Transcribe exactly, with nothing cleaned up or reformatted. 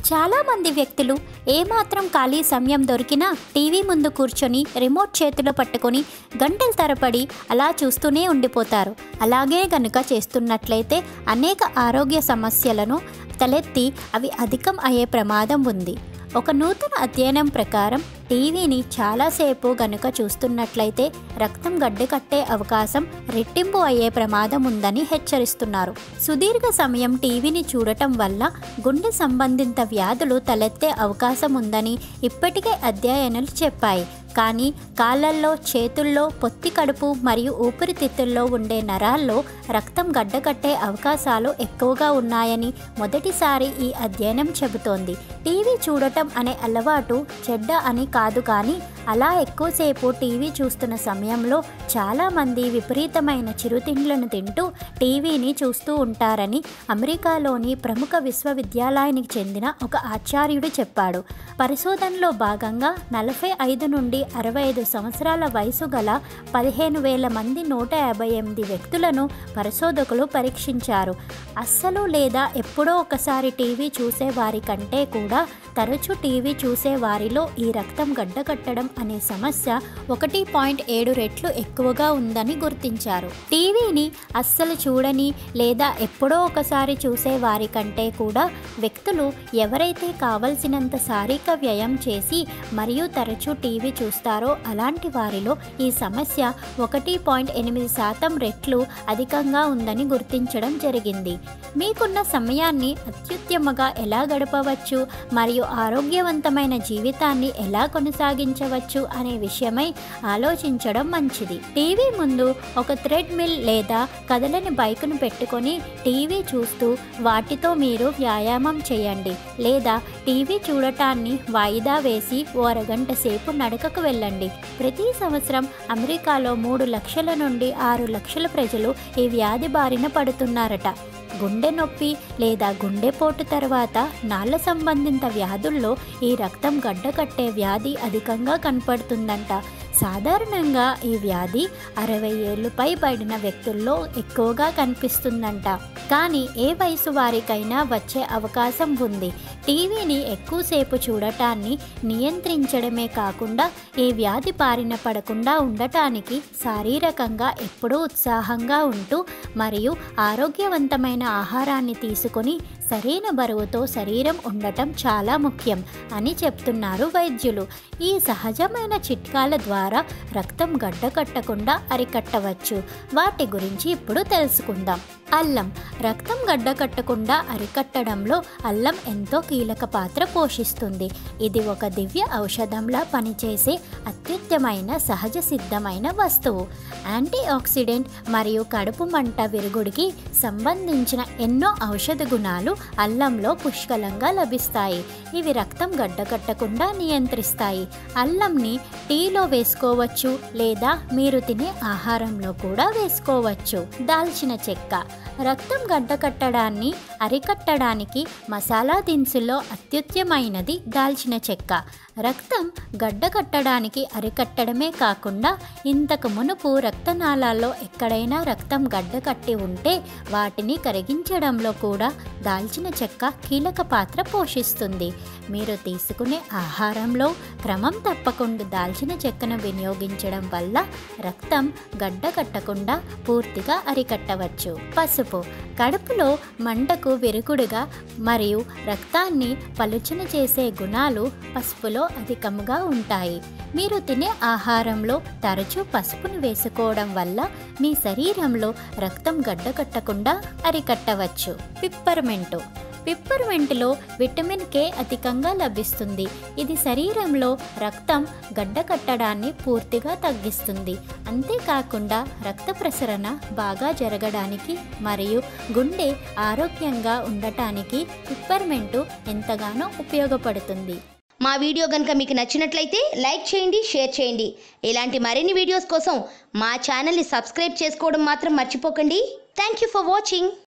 చాలామంది వ్యక్తులు ఏమాత్రం ఖాళీ సమయం దొరికినా టీవీ ముందు కూర్చొని రిమోట్ చేతిలో పట్టుకొని గంటల తరబడి అలా చూస్తూనే ఉండిపోతారు. అలాగే గనుక చేస్తున్నట్లయితే అనేక ఆరోగ్య సమస్యలను తలెత్తి అవి అధికం అయ్యే ప్రమాదం ఉంది. ఒక నూతన అధ్యయనం ప్రకారం టీవీని చాలాసేపు గనుక చూస్తున్నట్లయితే రక్తం గడ్డకట్టే అవకాశం రెట్టింపు అయ్యే ప్రమాదం ఉందని హెచ్చరిస్తున్నారు. సుదీర్ఘ సమయం టీవీని చూడటం వల్ల గుండె సంబంధిత వ్యాధులు తలెత్తే అవకాశం ఉందని ఇప్పటికే అధ్యయనాలు చెప్పాయి. కానీ కాళ్ళల్లో, చేతుల్లో, పొత్తి కడుపు మరియు ఊపిరితిత్తుల్లో ఉండే నరాల్లో రక్తం గడ్డకట్టే అవకాశాలు ఎక్కువగా ఉన్నాయని మొదటిసారి ఈ అధ్యయనం చెబుతోంది. టీవీ చూడటం అనే అలవాటు చెడ్డ అని కాదు, కానీ అలా ఎక్కువసేపు టీవీ చూస్తున్న సమయంలో చాలామంది విపరీతమైన చిరుతిండ్లను తింటూ టీవీని చూస్తూ ఉంటారని అమెరికాలోని ప్రముఖ విశ్వవిద్యాలయానికి చెందిన ఒక ఆచార్యుడు చెప్పాడు. పరిశోధనలో భాగంగా నలభై ఐదు నుండి అరవై ఐదు సంవత్సరాల వయసు గల పదిహేను వేల మంది నూట యాభై ఎనిమిది వ్యక్తులను పరిశోధకులు పరీక్షించారు. అస్సలు లేదా ఎప్పుడో ఒకసారి టీవీ చూసే వారి కంటే కూడా తరచూ టీవీ చూసే వారిలో ఈ రక్తం గడ్డకట్టడం అనే సమస్య ఒకటి పాయింట్ ఏడు రెట్లు ఎక్కువగా ఉందని గుర్తించారు. టీవీని అస్సలు చూడని లేదా ఎప్పుడో ఒకసారి చూసే వారి కంటే కూడా వ్యక్తులు ఎవరైతే కావలసినంత శారీరక వ్యయం చేసి మరియు తరచూ టీవీ చూస్తారో అలాంటి వారిలో ఈ సమస్య ఒకటి పాయింట్ ఎనిమిది శాతం రెట్లు అధికంగా ఉందని గుర్తించడం జరిగింది. మీకున్న సమయాన్ని అత్యుత్తమంగా ఎలా గడపవచ్చు మరియు ఆరోగ్యవంతమైన జీవితాన్ని ఎలా కొనసాగించవచ్చు అనే విషయమై ఆలోచించడం మంచిది. టీవీ ముందు ఒక థ్రెడ్ మిల్ లేదా కదలని బైక్ను పెట్టుకొని టీవీ చూస్తూ వాటితో మీరు వ్యాయామం చేయండి, లేదా టీవీ చూడటాన్ని వాయిదా వేసి ఓ అరగంట సేపు నడకకు వెళ్ళండి. ప్రతి సంవత్సరం అమెరికాలో మూడు లక్షల నుండి ఆరు లక్షల ప్రజలు ఈ వ్యాధి బారిన పడుతున్నారట. గుండె నొప్పి లేదా గుండెపోటు తర్వాత నాళ్ళ సంబంధిత వ్యాధుల్లో ఈ రక్తం గడ్డకట్టే వ్యాధి అధికంగా కనపడుతుందంట. సాధారణంగా ఈ వ్యాధి అరవై ఏళ్ళు పైబడిన వ్యక్తుల్లో ఎక్కువగా కనిపిస్తుందంట. కానీ ఏ వయసు వారికైనా వచ్చే అవకాశం ఉంది. టీవీని ఎక్కువసేపు చూడటాన్ని నియంత్రించడమే కాకుండా ఈ వ్యాధి బారిన పడకుండా ఉండటానికి శారీరకంగా ఎప్పుడూ ఉత్సాహంగా ఉంటూ మరియు ఆరోగ్యవంతమైన ఆహారాన్ని తీసుకొని సరైన బరువుతో శరీరం ఉండటం చాలా ముఖ్యం అని చెప్తున్నారు వైద్యులు. ఈ సహజమైన చిట్కాల ద్వారా రక్తం గడ్డకట్టకుండా అరికట్టవచ్చు. వాటి గురించి ఇప్పుడు తెలుసుకుందాం. అల్లం. రక్తం గడ్డకట్టకుండా అరికట్టడంలో అల్లం ఎంతో కీలక పాత్ర పోషిస్తుంది. ఇది ఒక దివ్య ఔషధంలా పనిచేసే అత్యుత్తమైన సహజ సిద్ధమైన వస్తువు. యాంటీ ఆక్సిడెంట్ మరియు కడుపు మంట విరుగుడికి సంబంధించిన ఎన్నో ఔషధ గుణాలు అల్లంలో పుష్కలంగా లభిస్తాయి. ఇవి రక్తం గడ్డకట్టకుండా నియంత్రిస్తాయి. అల్లంని టీలో వేసుకోవచ్చు లేదా మీరు తినే ఆహారంలో కూడా వేసుకోవచ్చు. దాల్చిన చెక్క. రక్తం గడ్డకట్టడాన్ని అరికట్టడానికి మసాలా దినుసుల్లో అత్యుత్తమైనది దాల్చిన చెక్క. రక్తం గడ్డకట్టడానికి అరికట్టడమే కాకుండా ఇంతకు మునుపు రక్తనాళాల్లో ఎక్కడైనా రక్తం గడ్డకట్టి ఉంటే వాటిని కరిగించడంలో కూడా దాల్చిన చెక్క కీలక పాత్ర పోషిస్తుంది. మీరు తీసుకునే ఆహారంలో క్రమం తప్పకుండా దాల్చిన చెక్కను వినియోగించడం వల్ల రక్తం గడ్డకట్టకుండా పూర్తిగా అరికట్టవచ్చు. పసుపు. కడుపులో మంటకు విరుగుడుగా మరియు రక్తాన్ని పలుచన చేసే గుణాలు పసుపులో అధికంగా ఉంటాయి. మీరు తినే ఆహారంలో తరచూ పసుపును వేసుకోవడం వల్ల మీ శరీరంలో రక్తం గడ్డకట్టకుండా అరికట్టవచ్చు. పిప్పర్మెంటు. పిప్పర్మెంట్లో విటమిన్ కే అధికంగా లభిస్తుంది. ఇది శరీరంలో రక్తం గడ్డకట్టడాన్ని పూర్తిగా తగ్గిస్తుంది. అంతేకాకుండా రక్త ప్రసరణ బాగా జరగడానికి మరియు గుండె ఆరోగ్యంగా ఉండటానికి పిప్పర్మెంటు ఎంతగానో ఉపయోగపడుతుంది. మా వీడియో కనుక మీకు నచ్చినట్లయితే లైక్ చేయండి, షేర్ చేయండి. ఇలాంటి మరిన్ని వీడియోస్ కోసం మా ఛానల్ని సబ్స్క్రైబ్ చేసుకోవడం మాత్రం మర్చిపోకండి. Thank you for watching.